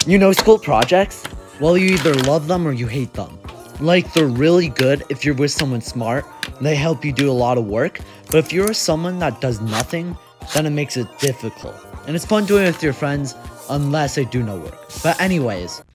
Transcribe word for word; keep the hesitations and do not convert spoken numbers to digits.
You know school projects? Well, you either love them or you hate them. Like, they're really good if you're with someone smart, they help you do a lot of work, but if you're with someone that does nothing, then it makes it difficult. And it's fun doing it with your friends, unless they do no work. But anyways,